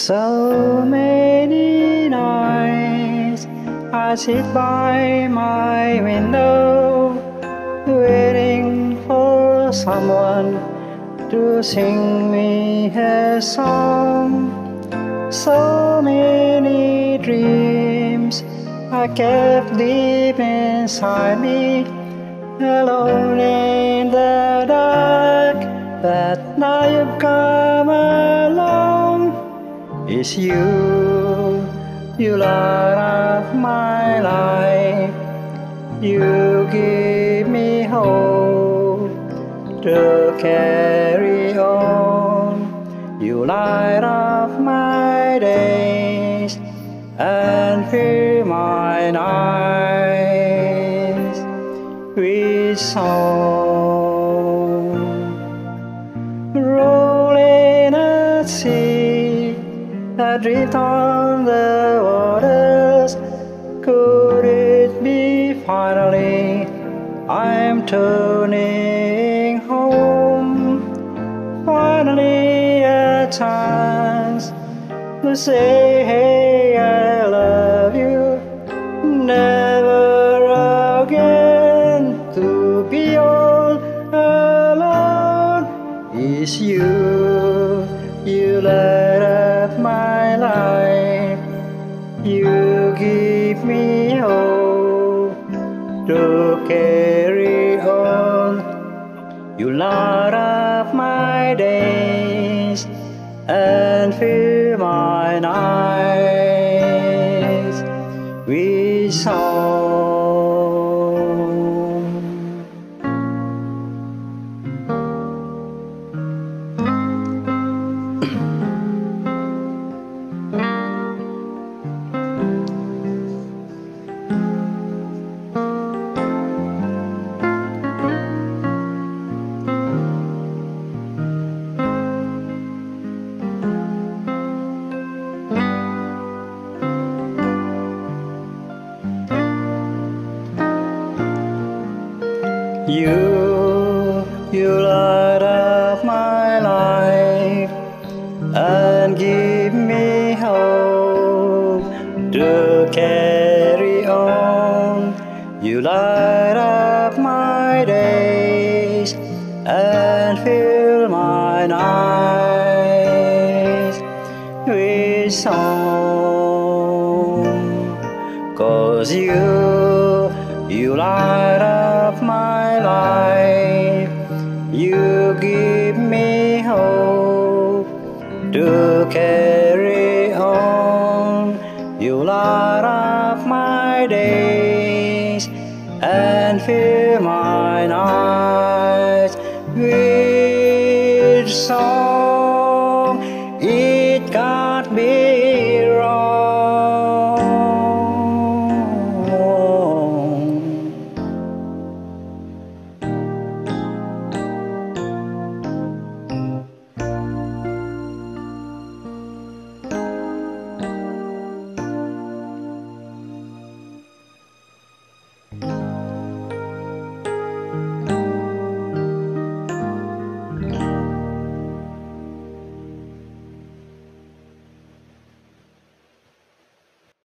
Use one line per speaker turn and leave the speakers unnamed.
So many nights I sit by my window, waiting for someone to sing me a song. So many dreams I kept deep inside me, alone in the dark. But now you've come along. It's you, you light up my life. You give me hope to carry on. You light up my days and fill my nights with song. Rolling at sea, adrift on the waters, could it be finally I'm turning home? Finally a chance to say, hey, I love you. Never again to be all alone. It's you, you light up my life. You give me hope to carry on. You light up my days and fill my nights with song. You light up my life and give me hope to carry on. You light up my days and fill my nights with song. 'Cause you light up my life. You give me hope to carry on. You light up my days and fill my nights with song. It can't be